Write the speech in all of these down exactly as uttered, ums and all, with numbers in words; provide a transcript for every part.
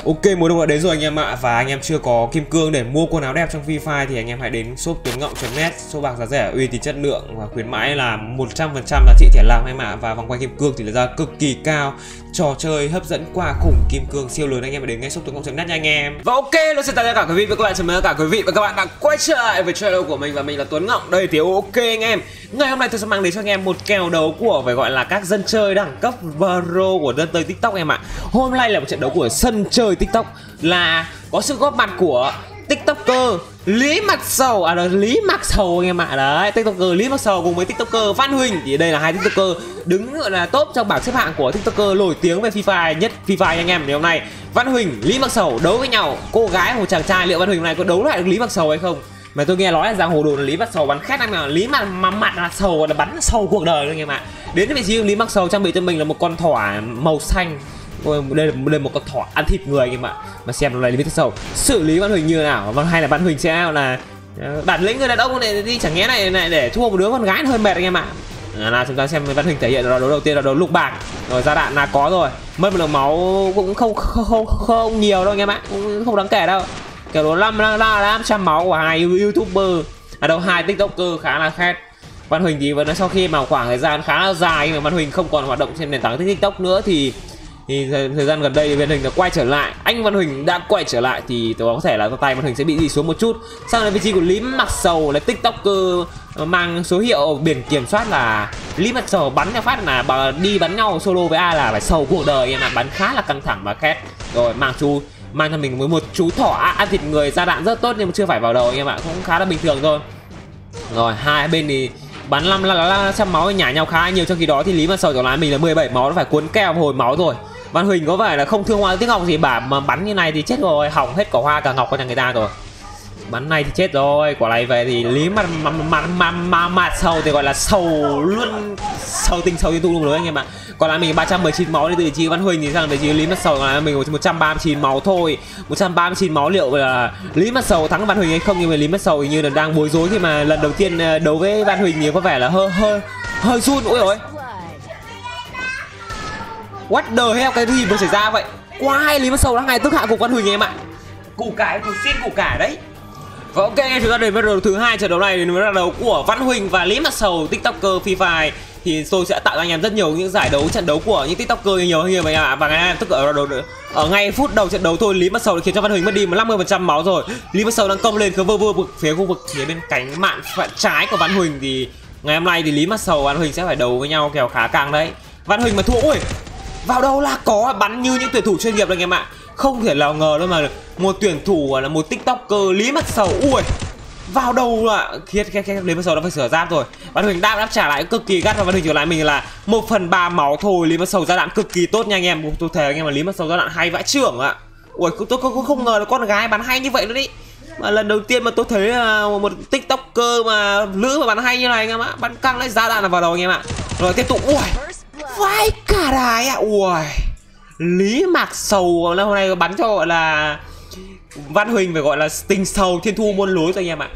Ok, mùa đông đã đến rồi anh em ạ. Và anh em chưa có kim cương để mua quần áo đẹp trong Free Fire thì anh em hãy đến shop tuấn ngọng chấm net. Shop bạc giá rẻ, uy tín chất lượng và khuyến mãi là một trăm phần trăm giá trị thẻ làm anh em ạ. Và vòng quay kim cương thì là ra cực kỳ cao. Trò chơi hấp dẫn quà khủng kim cương siêu lớn, anh em hãy đến ngay shop tuấn ngọng chấm net nha anh em. Và ok, luôn xin chào tất cả quý vị và các bạn, chào mừng tất cả quý vị và các bạn đã quay trở lại với channel của mình và mình là Tuấn Ngọng đây. Thì ok anh em, ngày hôm nay tôi sẽ mang đến cho anh em một kèo đấu của phải gọi là các dân chơi đẳng cấp pro của dân chơi TikTok em ạ. Hôm nay là một trận đấu của sân chơi TikTok, là có sự góp mặt của TikToker Lý Mặc Sầu, à đó, Lý Mặc Sầu anh em ạ. Đấy, TikToker Lý Mặc Sầu cùng với TikToker Văn Huỳnh, thì đây là hai TikToker đứng gọi là top trong bảng xếp hạng của TikToker nổi tiếng về Free Fire nhất Free Fire anh em. Thì hôm nay Văn Huỳnh, Lý Mặc Sầu đấu với nhau, cô gái một chàng trai, liệu Văn Huỳnh hôm nay có đấu lại được Lý Mặc Sầu hay không? Mà tôi nghe nói là giang hồ đồn là Lý Mặc Sầu bắn khét anh em ạ. Lý mặt mà mặt là sầu là bắn sầu cuộc đời luôn anh em ạ. Đến với vị trí Lý Mặc Sầu trang bị cho mình là một con thỏ màu xanh. Ôi, đây là, đây là một con thỏ ăn thịt người anh em ạ. Mà xem là Lý Mặc Sầu xử lý Văn Huỳnh như thế nào, hay là Văn Huỳnh sẽ là bản lĩnh người đàn ông này đi, chẳng nhẽ này, này để thua một đứa con gái hơi mệt anh em ạ. À, nào chúng ta xem Văn Huỳnh thể hiện rồi. Đấu đầu tiên là đấu lục bạc rồi, ra đạn là có rồi, mất một lượng máu cũng không không, không, không nhiều đâu anh em ạ, cũng không đáng kể đâu. Kiểu đó năm năm trăm máu của hai YouTuber, ở đâu hai TikToker khá là khét. Văn Huỳnh thì vẫn sau khi mà khoảng thời gian khá là dài mà Văn Huỳnh không còn hoạt động trên nền tảng TikTok nữa thì thì thời gian gần đây thì Văn Huỳnh đã quay trở lại. Anh Văn Huỳnh đã quay trở lại thì tôi có thể là tay Văn Huỳnh sẽ bị đi xuống một chút. Sang đến vị trí của Lý Mặc Sầu là TikToker mang số hiệu biển kiểm soát là Lý Mặc Sầu, bắn nhau phát là đi bắn nhau solo với ai là phải sầu cuộc đời em ạ, bắn khá là căng thẳng và khét. Rồi mang chú mang cho mình với một chú thỏ ăn thịt người, ra đạn rất tốt nhưng mà chưa phải vào đầu anh em ạ, cũng khá là bình thường thôi. Rồi hai bên thì bắn năm trăm máu nhả nhau khá nhiều, trong khi đó thì Lý Mặc Sầu trở lại mình là mười bảy máu, nó phải cuốn keo hồi máu rồi. Văn Huỳnh có vẻ là không thương hoa tiếc ngọc gì bà, mà bắn như này thì chết rồi, hỏng hết quả hoa cả ngọc của nhà người ta rồi. Bắn này thì chết rồi, quả này về thì Lý Mặc mặt mặt mặt mặt Sầu thì gọi là sầu luôn, sầu tình sầu tiên tu luôn rồi anh em ạ. Còn lại mình ba trăm mười chín máu đi từ chi Văn Huỳnh thì sang vị trí Lý Mặc Sầu là mình một trăm ba mươi chín máu thôi. một trăm ba mươi chín máu, liệu là Lý Mặc Sầu thắng Văn Huỳnh hay không? Nhưng mà Lý Mặc Sầu như là đang bối rối khi mà lần đầu tiên đấu với Văn Huỳnh thì có vẻ là hơi hơi hơi run. Ôi ôi, what the hell, cái gì vừa xảy ra vậy? Qua hai Lý Mặc Sầu đang ngày tức hạ cục Văn Huỳnh em ạ. Củ cải, củ xiên củ cải đấy. Và ok, chúng ta đến với đầu thứ hai trận đấu này, đến với đấu của Văn Huỳnh và Lý Mặc Sầu TikToker Free Fire. Thì tôi sẽ tạo cho anh em rất nhiều những giải đấu trận đấu của những TikToker nhiều như vậy ạ. Và ngày nay tức ở đầu ở ngay phút đầu trận đấu thôi, Lý Mặc Sầu đã khiến cho Văn Huỳnh mất đi một năm mươi phần trăm máu rồi. Lý Mặc Sầu đang công lên cứ vơ vơ vực phía khu vực phía bên cánh mạn phận trái của Văn Huỳnh. Thì ngày hôm nay thì Lý Mặc Sầu và Văn Huỳnh sẽ phải đấu với nhau kèo khá căng đấy. Văn Huỳnh mà thua, ui, vào đâu là có bắn như những tuyển thủ chuyên nghiệp đấy anh em ạ. Không thể nào ngờ đâu mà một tuyển thủ là một TikToker Lý Mặc Sầu, ui, vào đầu là khiết khiết khiết Lý Mặc Sầu đã phải sửa giáp rồi. Văn Huỳnh đáp đáp trả lại cực kỳ gắt và Văn Huỳnh trở lại mình là một phần ba máu thôi. Lý Mặc Sầu ra đạn cực kỳ tốt nha anh em. Tôi thề anh em mà Lý Mặc Sầu ra đạn hay vãi chưởng ạ. Ui, tôi không, không ngờ là con gái bắn hay như vậy luôn ý. Mà lần đầu tiên mà tôi thấy một TikToker mà nữ mà bắn hay như này anh em ạ. Bắn căng đấy, ra đạn là vào đầu anh em ạ. Rồi tiếp tục, ui, vãi cả đài ạ. Ui, Lý Mặc Sầu hôm nay bắn cho gọi là Văn Huỳnh phải gọi là tình sầu thiên thu muôn lối rồi anh em ạ.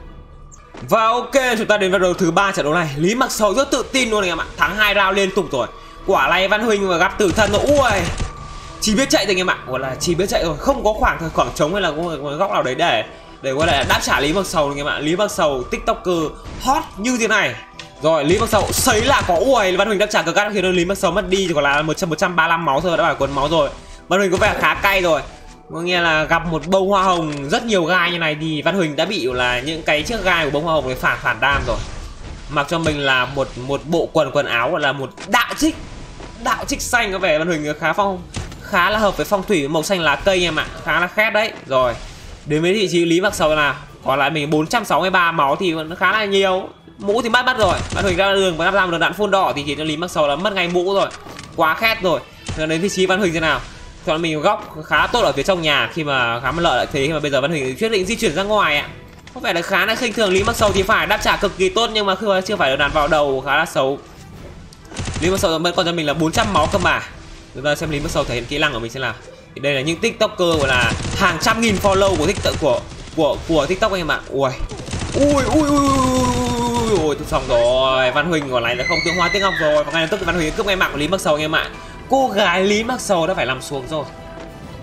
Và ok, chúng ta đến vào đầu thứ ba trận đấu này. Lý Mặc Sầu rất tự tin luôn anh em ạ, thắng hai round liên tục rồi. Quả này Văn Huỳnh mà gặp tử thần rồi, ui, chỉ biết chạy rồi anh em ạ, gọi là chỉ biết chạy rồi, không có khoảng thời khoảng trống hay là có góc nào đấy để để gọi là đáp trả Lý Mặc Sầu anh em ạ. Lý Mặc Sầu TikToker hot như thế này. Rồi Lý Mặc Sầu sấy là có, ui, Văn Huỳnh đáp trả cực gắt khiến Lý Mặc Sầu mất đi, còn là một trăm ba mươi lăm máu thôi, đã phải cuốn máu rồi. Văn Huỳnh có vẻ khá cay rồi. Có nghĩa là gặp một bông hoa hồng rất nhiều gai như này thì Văn Huỳnh đã bị là những cái chiếc gai của bông hoa hồng này phản phản đam rồi. Mặc cho mình là một một bộ quần quần áo là một đạo trích, đạo trích xanh, có vẻ Văn Huỳnh khá phong khá là hợp với phong thủy màu xanh lá cây em ạ, khá là khét đấy. Rồi đến với vị trí Lý Mặc Sầu là còn lại mình bốn trăm sáu mươi ba máu thì vẫn khá là nhiều. Mũ thì bắt bắt rồi, Văn Huỳnh ra đường và năm ra một đạn phun đỏ thì khiến cho Lý Mặc Sầu là mất ngay mũ rồi, quá khét rồi. Rồi đến vị trí Văn Huỳnh thế nào? Chọn mình góc khá tốt ở phía trong nhà khi mà khá mà lợi lại thế, khi mà bây giờ Văn Huỳnh quyết định di chuyển ra ngoài ạ. Có vẻ là khá là khinh thường Lý Mặc Sầu thì phải, đáp trả cực kỳ tốt nhưng mà khi mà chưa phải được đạn vào đầu khá là xấu. Lý Mặc Sầu vẫn còn cho mình là bốn trăm máu cơ mà. Chúng ta xem Lý Mặc Sầu thể hiện kỹ năng của mình xem nào. Thì đây là những TikToker gọi là hàng trăm nghìn follow của TikTok của của của TikTok anh em ạ. Ui, ui ui ui ui ui, xong rồi. Văn Huỳnh còn lại là không tương hoa tiếng ngọc rồi, và ngay lập tức Văn Huỳnh cướp ngay mạng của Lý Mặc Sầu anh em ạ. Cô gái Lý Mặc Sầu đã phải nằm xuống rồi.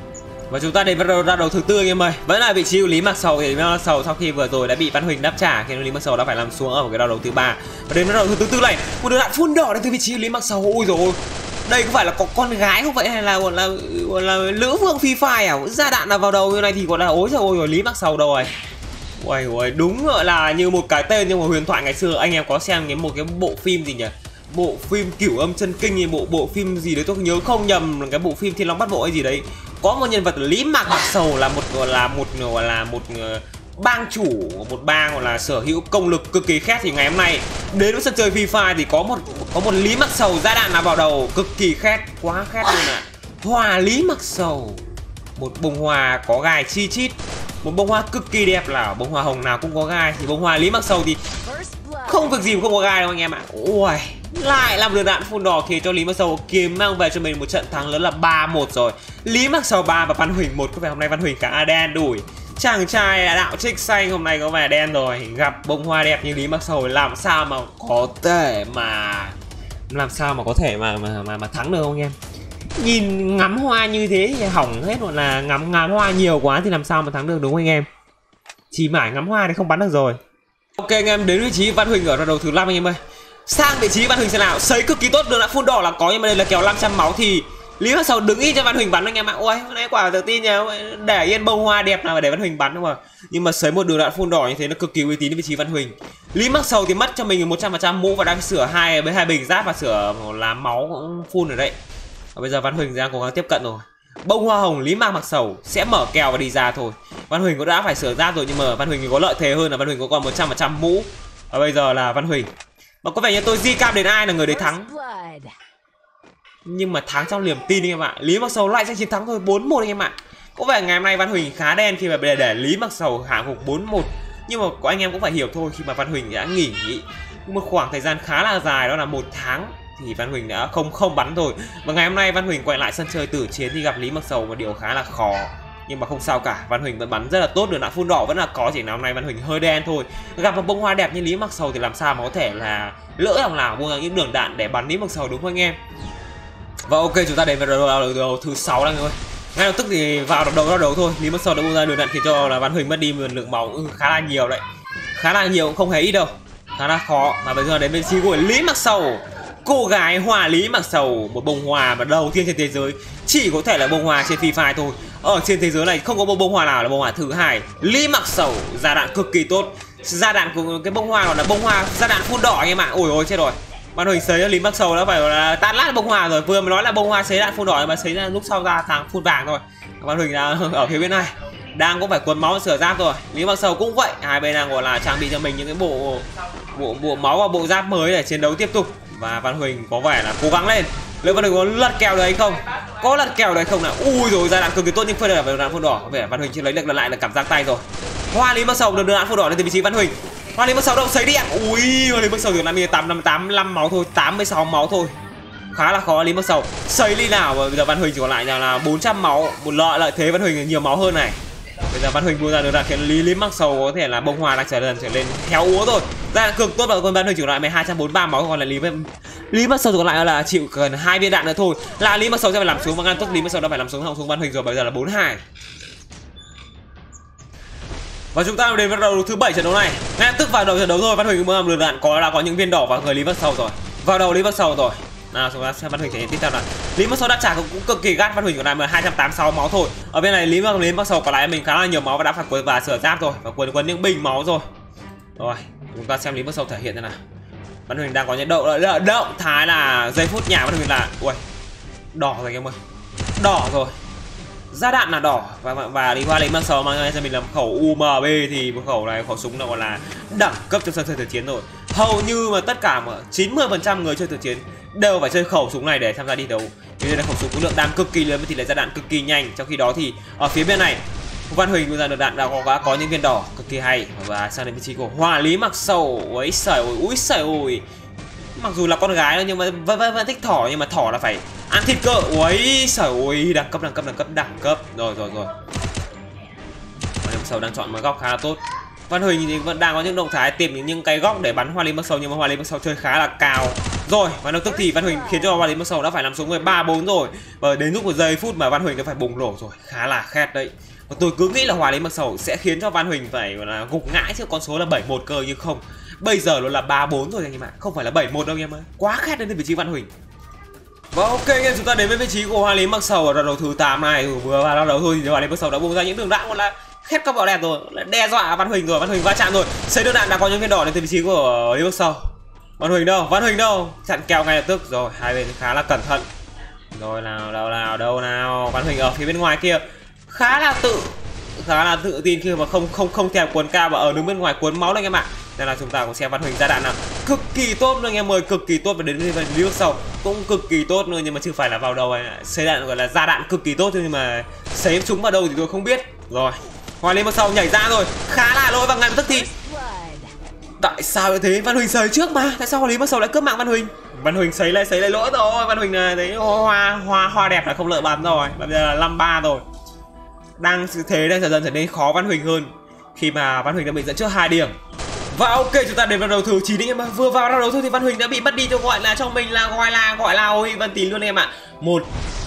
Và chúng ta đến bắt đầu ra đầu thứ tư anh em ơi. Vẫn là vị trí của Lý Mạc Sầu. Thì Lý Mạc Sầu sau khi vừa rồi đã bị Văn Huỳnh đáp trả, khiến Lý Mạc Sầu đã phải làm xuống ở một cái đầu đầu thứ ba. Và đến bắt đầu thứ tư này, một đường đạn phun đỏ đến từ vị trí của Lý Mạc Sầu. Ôi rồi, đây có phải là có con gái không vậy, hay là gọi là gọi là nữ vương phi phai à? Ra đạn là vào đầu như này thì gọi là ối rồi, ôi rồi Lý Mạc Sầu đâu rồi. Ôi ôi, đúng gọi là như một cái tên nhưng mà huyền thoại ngày xưa. Anh em có xem cái một cái bộ phim gì nhỉ? Bộ phim Cửu Âm Chân Kinh hay bộ bộ phim gì đấy tôi nhớ không nhầm, cái bộ phim Thiên Long Bát Bộ hay gì đấy. Có một nhân vật Lý Mạc Mạc Sầu là một gọi là một gọi là một bang chủ, một bang gọi là sở hữu công lực cực kỳ khét. Thì ngày hôm nay đến với sân chơi Free Fire thì có một có một Lý Mạc Sầu ra đạn nào vào đầu cực kỳ khét, quá khét luôn ạ. À. Hòa Lý Mạc Sầu, một bông hoa có gai chi chít, một bông hoa cực kỳ đẹp, là bông hoa hồng nào cũng có gai, thì bông hoa Lý Mạc Sầu thì không việc gì mà không có gai đâu anh em ạ. Ui, lại làm đường đạn phun đỏ khiến cho Lý Mạc Sầu kiếm mang về cho mình một trận thắng lớn là ba một rồi. Lý Mạc Sầu ba và Văn Huỳnh một. Có vẻ hôm nay Văn Huỳnh khá đen đủi. Chàng trai đạo trích xanh hôm nay có vẻ đen rồi. Gặp bông hoa đẹp như Lý Mạc Sầu làm sao mà có thể mà làm sao mà có thể mà mà mà, mà thắng được không anh em? Nhìn ngắm hoa như thế thì hỏng hết rồi, là ngắm ngắm hoa nhiều quá thì làm sao mà thắng được, đúng không anh em? Chỉ mãi ngắm hoa thì không bắn được rồi. Ok anh em, đến vị trí Văn Huỳnh ở đầu thứ năm anh em ơi. Sang vị trí Văn Huỳnh xem nào. Sấy cực kỳ tốt, đường đã phun đỏ là có, nhưng mà đây là kèo năm trăm máu thì Lý Mạc Sầu đứng yên cho Văn Huỳnh bắn anh em ạ. Ôi, hôm nay quả tự tin nhờ, để yên bông hoa đẹp nào mà để Văn Huỳnh bắn đúng không ạ? Nhưng mà sấy một đường đạn phun đỏ như thế nó cực kỳ uy tín đến vị trí Văn Huỳnh. Lý Mạc Sầu thì mất cho mình một trăm phần trăm mũ và đang sửa hai với hai bình giáp và sửa làm máu cũng phun ở đây. Và bây giờ Văn Huỳnh đang cố gắng tiếp cận rồi. Bông hoa hồng Lý Mạc Mạc Sầu sẽ mở kèo và đi ra thôi. Văn Huỳnh cũng đã phải sửa giáp rồi, nhưng mà Văn Huỳnh có lợi thế hơn là Văn Huỳnh có còn một trăm phần trăm mũ. Và bây giờ là Văn Huỳnh. Mà có vẻ như tôi di cam đến ai là người đấy thắng. Nhưng mà thắng trong niềm tin anh em ạ. Lý Mạc Sầu lại sẽ chiến thắng thôi, bốn một anh em ạ. Có vẻ ngày hôm nay Văn Huỳnh khá đen khi mà để, để Lý Mạc Sầu hạ gục bốn một. Nhưng mà có anh em cũng phải hiểu thôi, khi mà Văn Huỳnh đã nghỉ một khoảng thời gian khá là dài, đó là một tháng, thì Văn Huỳnh đã không không bắn rồi. Và ngày hôm nay Văn Huỳnh quay lại sân chơi tử chiến thì gặp Lý Mạc Sầu, một điều khá là khó. Nhưng mà không sao cả, Văn Huỳnh vẫn bắn rất là tốt, đường đạn phun đỏ vẫn là có, chỉ là hôm nay Văn Huỳnh hơi đen thôi. Gặp một bông hoa đẹp như Lý Mạc Sầu thì làm sao mà có thể là lỡ lòng nào buông ra những đường đạn để bắn Lý Mạc Sầu, đúng không anh em? Và ok, chúng ta đến với đầu, đầu, đầu thứ sáu đang rồi. Ngay lập tức thì vào đầu đầu đầu thôi, Lý Mạc Sầu đã buông ra đường đạn khiến cho là Văn Huỳnh mất đi một lượng máu ừ, khá là nhiều đấy, khá là nhiều, không hề ít đâu, khá là khó. Mà bây giờ đến vị trí của Lý Mạc Sầu, cô gái Hòa Lý Mạc Sầu, một bông hoa mà đầu tiên trên thế giới, chỉ có thể là bông hoa trên Free Fire thôi. Ở trên thế giới này không có một bông hoa nào là bông hoa thứ hai. Lý Mạc Sầu ra đạn cực kỳ tốt, ra đạn của cái bông hoa gọi là bông hoa ra đạn phun đỏ anh em ạ. Ôi ôi chết rồi, Văn Huỳnh sấy Lý Mạc Sầu đã phải là tan lát bông hoa rồi. Vừa mới nói là bông hoa sấy đạn phun đỏ, nhưng mà sấy ra lúc sau ra thằng phun vàng thôi. Văn Huỳnh đã ở phía bên này đang cũng phải cuốn máu sửa giáp rồi. Lý Mạc Sầu cũng vậy, hai bên đang gọi là trang bị cho mình những cái bộ bộ bộ máu và bộ giáp mới để chiến đấu tiếp tục. Và Văn Huỳnh có vẻ là cố gắng lên. Liệu Văn Huỳnh có lật kèo đấy không? Có lật kèo đấy không nào? Ui rồi, ra đạn cực kỳ tốt nhưng phơi là đường đạn phun đỏ. Có vẻ Văn Huỳnh chưa lấy được lại là cảm giác tay rồi. Hoa Lý Mạc Sầu được đường đạn phun đỏ lên từ vị trí Văn Huỳnh. Hoa Lý Mạc Sầu đâu sấy điện. Ui, Hoa Lý Mạc Sầu được năm tám năm tám mươi lăm máu thôi, tám mươi sáu máu thôi. Khá là khó. Lý Mạc Sầu sấy đi nào. Và bây giờ Văn Huỳnh chỉ còn lại là bốn trăm máu. Một lợi lợi thế Văn Huỳnh nhiều máu hơn này. Bây giờ Văn Huỳnh buông ra đường đạn khiến Lý Lý Mạc Sầu có thể là bông hoa đang trở lên trở lên héo úa rồi. Ra cực tốt, và còn Văn Huỳnh chỉ lại mười hai trăm bốn mươi ba máu, còn là Lý Lý Mạc Sầu còn lại là chịu gần hai viên đạn nữa thôi. Là Lý Mạc Sầu sẽ phải làm xuống, và ngăn tốt Lý Mạc Sầu đã phải làm xuống hòng xuống Văn Huỳnh rồi. Bây giờ là bốn hai. Và chúng ta đến với đầu thứ bảy trận đấu này. Ngay tức vào đầu trận đấu thôi, Văn Huỳnh mới làm đường đạn có là có những viên đỏ vào người Lý Mạc Sầu rồi. Vào đầu Lý Mạc Sầu rồi. Nào chúng ta xem Văn Huỳnh thể hiện tiếp theo là Lý Mạc Sầu đáp trả cũng, cũng cực kỳ gắt. Văn Huỳnh còn lại hai trăm tám mươi sáu máu thôi. Ở bên này Lý Mạc Lý Mạc Sầu còn lại mình khá là nhiều máu và đã phải quấn và sửa giáp rồi, và quấn quấn những bình máu rồi. Rồi chúng ta xem Lý Mạc Sầu thể hiện thế nào. Văn Huỳnh đang có những động động, động thái là giây phút nhà Văn Huỳnh là ui đỏ rồi anh em ơi, đỏ rồi, ra đạn là đỏ. Và và Lý Hoa Lý Mạc Sầu mang cho mình làm khẩu u em bê, thì một khẩu này khẩu súng là gọi là đẳng cấp trong sân chơi thực chiến rồi. Hầu như mà tất cả mà chín mươi phần trăm người chơi thực chiến đều phải chơi khẩu súng này để tham gia đi đấu. Vì đây là khẩu súng có lượng đam cực kỳ lớn với tỷ lệ ra đạn cực kỳ nhanh. Trong khi đó thì ở phía bên này Văn Huỳnh bây giờ được đạn đã có, đã có những viên đỏ cực kỳ hay. Và sang đến vị trí của Hòa Lý Mạc Sầu. Ôi sợi ôi, úi sợi ôi. Mặc dù là con gái nhưng mà vẫn, vẫn, vẫn thích thỏ, nhưng mà thỏ là phải ăn thịt cơ. Ôi sợi ôi, đẳng cấp đẳng cấp đẳng cấp đẳng cấp. Rồi rồi rồi. Hòa Lý Mạc Sầu đang chọn một góc khá là tốt. Văn Huỳnh thì vẫn đang có những động thái tìm những, những cái góc để bắn Hoa Lý Mạc Sầu, nhưng mà Hoa Lý Mạc Sầu chơi khá là cao, Rồi và lập tức thì Văn Huỳnh khiến cho Hoa Lý Mạc Sầu đã phải nằm xuống với ba bốn rồi. Và đến lúc một giây phút mà Văn Huỳnh đã phải bùng nổ rồi, khá là khét đấy. Và tôi cứ nghĩ là Hoa Lý Mạc Sầu sẽ khiến cho Văn Huỳnh phải gọi là gục ngã trước con số là bảy một cơ, nhưng không. Bây giờ nó là ba bốn rồi anh em ạ, không phải là bảy một đâu anh em ơi. Quá khét đến từ vị trí Văn Huỳnh. Và ok anh em, chúng ta đến với vị trí của Hoa Lý Mạc Sầu ở trận đấu thứ tám này. Vừa vào trận đấu thôi thì Hoa Lý Mạc Sầu đã bung ra những đường đạn gọi là khét các bọ đẹp rồi, đe dọa Văn Huỳnh rồi. Văn Huỳnh va chạm rồi, xây đường đạn đã có những viên đỏ đến từ vị trí của Lý Mạc Sầu. Văn Huỳnh đâu, Văn Huỳnh đâu, chặn kèo ngay lập tức rồi, hai bên khá là cẩn thận. Rồi nào, đâu nào, đâu nào, Văn Huỳnh ở phía bên ngoài kia khá là tự khá là tự tin khi mà không không không thèm cuốn cao và ở đứng bên ngoài cuốn máu anh em ạ. Nên là chúng ta cũng xem Văn Huỳnh ra đạn nào cực kỳ tốt luôn anh em ơi, cực kỳ tốt. Và đến với Lý Mạc Sầu cũng cực kỳ tốt luôn, nhưng mà chưa phải là vào đầu này. Xây đạn gọi là ra đạn cực kỳ tốt nhưng mà xấy chúng vào đâu thì tôi không biết. Rồi Hoa Lý Mạc Sầu nhảy ra rồi, khá là lỗi và ngay lập tức thì tại sao lại thế? Văn Huỳnh sấy trước mà, tại sao Hoa Lý Mạc Sầu lại cướp mạng Văn Huỳnh? Văn Huỳnh sấy lại sấy lại lỗi rồi. Văn Huỳnh là thấy hoa hoa hoa đẹp là không lợi bắn rồi. Bây giờ là năm ba rồi, đang thế đang dần dần trở nên khó Văn Huỳnh hơn khi mà Văn Huỳnh đã bị dẫn trước hai điểm. Và ok, chúng ta đến vào đầu thứ chín anh em ạ. Vừa vào đầu thôi thì Văn Huỳnh đã bị mất đi cho gọi là cho mình là gọi là gọi là ôi Văn Tín luôn em ạ. Một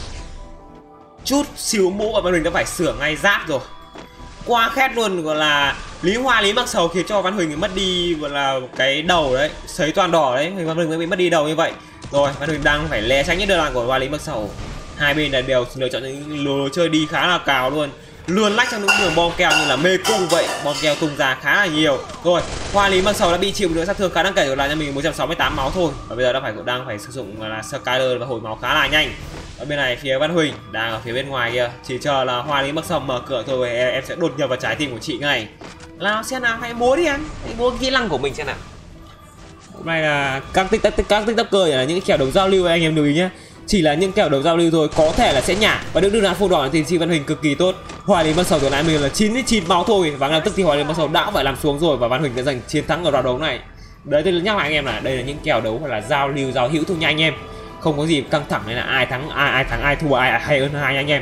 chút xíu mũ và Văn Huỳnh đã phải sửa ngay giáp rồi. Quá khét luôn, gọi là Lý Hoa Lý Mạc Sầu khiến cho Văn Huỳnh mất đi gọi là cái đầu đấy, sấy toàn đỏ đấy, Văn Huỳnh mới bị mất đi đầu như vậy. Rồi Văn Huỳnh đang phải né tránh những đường đạn của Hoa Lý Mạc Sầu. Hai bên là đều lựa chọn những lối chơi đi khá là cào luôn, luôn lách trong những đường bom keo như là mê cung vậy, bom keo tung ra khá là nhiều. Rồi Hoa Lý Mạc Sầu đã bị chịu một lượng sát thương khá đáng kể rồi, là cho mình một trăm sáu mươi tám máu thôi. Và bây giờ đã phải đang phải sử dụng là Skyler và hồi máu khá là nhanh. Ở bên này phía Văn Huỳnh đang ở phía bên ngoài kia, chỉ chờ là Hoa Lý Mạc Sầu mở cửa thôi em, em sẽ đột nhập vào trái tim của chị ngay. Nào xem nào, hãy múa đi em, hãy múa kỹ năng của mình xem nào. Hôm nay là các tiktok các tiktoker là những kèo đấu giao lưu anh em lưu ý nhé, chỉ là những kèo đấu giao lưu thôi, có thể là sẽ nhả và được đường đạn phun đỏ thì chị Văn Huỳnh cực kỳ tốt. Hoa Lý Mạc Sầu từ nãy mình là chín mươi chín máu thôi và ngay lập tức thì Hoa Lý Mạc Sầu đã phải làm xuống rồi và Văn Huỳnh đã giành chiến thắng ở round đấu này. Đấy, tôi nhắc lại anh em là đây là những kèo đấu hoặc là giao lưu giao hữu thôi nha anh em, không có gì căng thẳng nên là ai thắng ai ai thắng ai thua ai hay hơn hai anh em.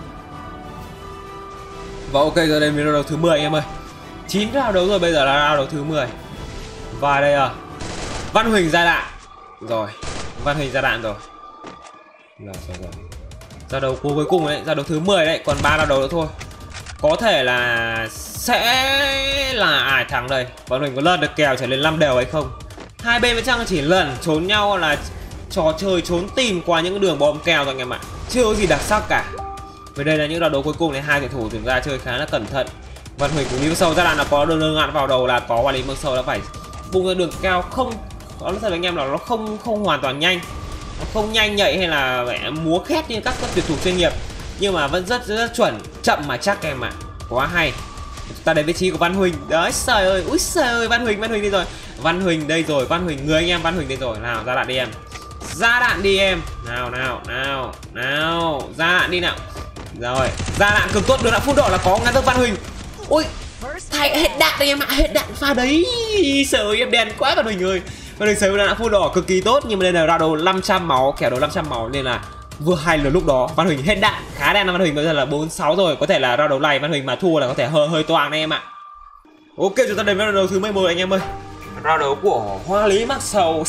Và ok, giờ đây là round đấu thứ mười anh em ơi. chín round đấu rồi, bây giờ là round đấu thứ mười. Và đây à, Văn Huỳnh ra đạn rồi, Văn Huỳnh ra đạn rồi. Rồi, rồi, rồi. Ra đấu cuối cùng đấy, ra đấu thứ mười đấy, còn ba ra đấu nữa thôi. Có thể là sẽ là ai thắng đây. Văn Huỳnh có lần được kèo trở lên năm đều hay không? Hai bên vẫn chẳng chỉ lần trốn nhau là trò chơi trốn tìm qua những đường bom kèo rồi anh em ạ, chưa có gì đặc sắc cả. Về đây là những ra đấu cuối cùng này, hai tuyển thủ chúng ra chơi khá là cẩn thận. Văn Huỳnh cùng Lý Mạc Sầu ra đạn là có đường đường ngạn vào đầu, là có Hoa Lý Mạc Sầu đã phải bung ra đường cao, không có thật anh em là nó không không hoàn toàn nhanh, nó không nhanh nhạy hay là múa khét như các, các tuyển thủ chuyên nghiệp, nhưng mà vẫn rất rất, rất chuẩn, chậm mà chắc em ạ. Quá hay. Chúng ta đến vị trí của Văn Huỳnh. Đấy, trời ơi, úi trời ơi, Văn Huỳnh, Văn Huỳnh đi rồi. Văn Huỳnh đây rồi, Văn Huỳnh, người anh em Văn Huỳnh đây rồi. Nào, ra đạn đi em. Ra đạn đi em. Nào, nào, nào, nào, ra đạn đi nào. Rồi, ra đạn cực tốt, đường đạn phun đỏ là có ngăn tốc Văn Huỳnh. Ui, thay hết đạn đây em ạ, hết đạn pha đấy. Sợ ơi, em đen quá Văn Huỳnh ơi. Văn Huỳnh sớm đã phun đỏ cực kỳ tốt, nhưng mà đây là ra đầu năm trăm máu, kèo đầu năm trăm máu nên là vừa hay là lúc đó Văn Huỳnh hết đạn, khá đen. Văn Huỳnh bây giờ là bốn sáu rồi, có thể là ra đấu này Văn Huỳnh mà thua là có thể hơi hơi toang đây em ạ. Ok, chúng ta đến với đấu thứ mười một anh em ơi. Ra đấu của Hoa Lý Mạc Sầu.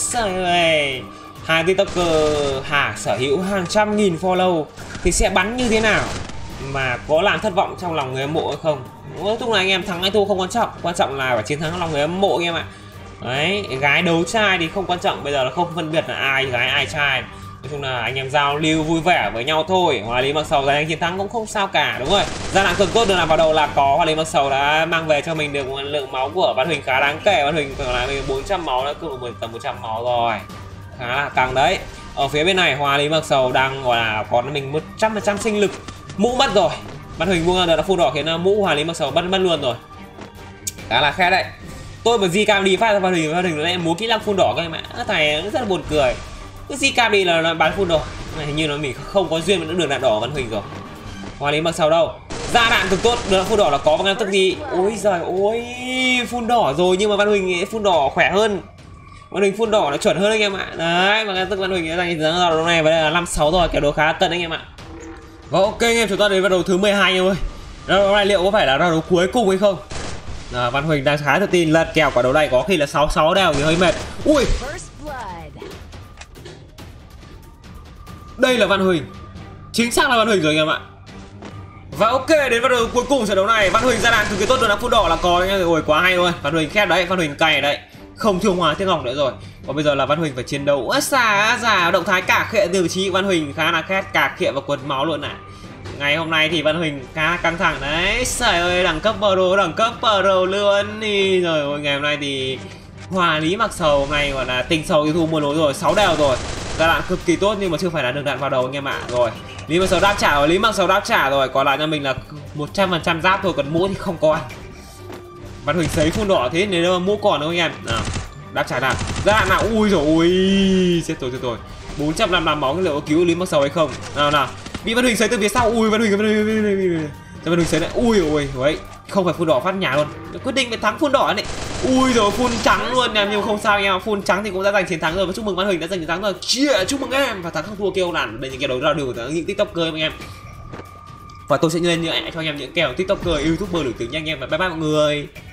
Hai tiktoker hà sở hữu hàng trăm nghìn follow thì sẽ bắn như thế nào, mà có làm thất vọng trong lòng người hâm mộ hay không? Nói chung là anh em thắng hay thua không quan trọng, quan trọng là phải chiến thắng lòng người hâm mộ anh em ạ. Đấy, gái đấu trai thì không quan trọng, bây giờ là không phân biệt là ai gái ai trai. Nói chung là anh em giao lưu vui vẻ với nhau thôi. Hoa Lý Mạc Sầu giành chiến thắng cũng không sao cả, đúng rồi. Ra đạn cực tốt, đường làm vào đầu là có. Hoa Lý Mạc Sầu đã mang về cho mình được một lượng máu của Văn Huỳnh khá đáng kể. Văn Huỳnh còn lại mình bốn trăm máu, đã cự được tầm một trăm máu rồi, khá là căng đấy. Ở phía bên này Hoa Lý Mạc Sầu đang gọi là có mình một trăm phần trăm sinh lực. Mũ mất rồi, Văn Huỳnh buông ra đã phun đỏ khiến mũ Hoa Lý Mạc Sầu mất mất luôn rồi, khá là khét đấy. Tôi mà Zcam đi phát ra Văn Huỳnh, Văn Huỳnh lại múa kỹ năng phun đỏ các em ạ, thầy rất là buồn cười. Cái Zcam đi là, là bán phun đỏ, hình như nó mình không có duyên với những đường đạn đỏ Văn Huỳnh rồi. Hoa Lý Mạc Sầu đâu, ra đạn cực tốt, đường đạn phun đỏ là có và ngay tức gì. Ôi giời ôi, phun đỏ rồi nhưng mà Văn Huỳnh ấy phun đỏ khỏe hơn, Văn Huỳnh phun đỏ là chuẩn hơn anh em ạ. Đấy, và ngay tức Văn Huỳnh đã giành ra đấu này và đây là năm sáu rồi, kèo đấu khá cân anh em ạ. Và ok anh em, chúng ta đến vào đấu thứ mười hai anh em ơi. Đấu này liệu có phải là đấu cuối cùng hay không? À, Văn Huỳnh đang khá tự tin, lật kèo quả đấu này có khi là sáu sáu đều thì hơi mệt. Ui, Đây là Văn Huỳnh, chính xác là Văn Huỳnh rồi anh em ạ. Và ok, đến bắt đầu cuối cùng trận đấu này Văn Huỳnh ra đạn cực kỳ tốt rồi, đã phút đỏ là có anh em. Ôi quá hay luôn, Văn Huỳnh khét đấy, Văn Huỳnh cày đấy, không thương Hóa Thiên Ngọc nữa rồi. Còn bây giờ là Văn Huỳnh phải chiến đấu ớt xa giả, động thái cả khịa từ vị trí Văn Huỳnh khá là khét, cả khịa và quần máu luôn ạ. Ngày hôm nay thì Văn Huỳnh khá căng thẳng đấy, trời ơi, đẳng cấp pro, đẳng cấp pro luôn đi rồi. Ôi ngày hôm nay thì hòa Lý Mặc Sầu hôm nay gọi là tình sầu tiêu thu mua lối rồi, sáu đều rồi, ra đạn cực kỳ tốt nhưng mà chưa phải là đường đạn vào đầu anh em ạ. Rồi Lý Mặc Sầu đáp trả rồi, Lý Mặc Sầu đáp trả rồi, còn lại cho mình là một trăm phần trăm giáp thôi, còn mũ thì không có. Văn Huỳnh sấy phun đỏ thế nên mà mũ còn đâu anh em. Nào, đáp trả nào, ra đạn nào, ui rồi ui, chết rồi chết rồi, bốn trăm năm mươi máu, liệu có cứu Lý Mặc Sầu hay không? Nào nào, bị Văn Huỳnh sấy từ phía sau, ui Văn Huỳnh, Văn Huỳnh, Văn Huỳnh, Văn Huỳnh sấy này, ui ui ui, không phải phun đỏ phát nhà luôn, quyết định phải thắng phun đỏ này, ui rồi phun trắng luôn em, nhưng không sao em, phun trắng thì cũng đã giành chiến thắng rồi, và chúc mừng Văn Huỳnh đã giành chiến thắng rồi, chia chúc mừng em, và thắng không thua kêu làn, đây những kèo đấu ra đều của những tiktoker anh em, và tôi sẽ lên như cho anh em những kèo tiktoker, youtuber nổi tiếng nha anh em, và bye bye mọi người.